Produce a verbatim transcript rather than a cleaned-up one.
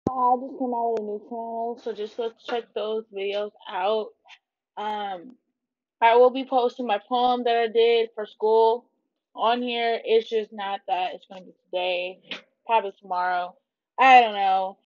I just came out with a new channel, so just go check those videos out. Um, I will be posting my poem that I did for school on here. It's just not that it's gonna be today, probably tomorrow. I don't know.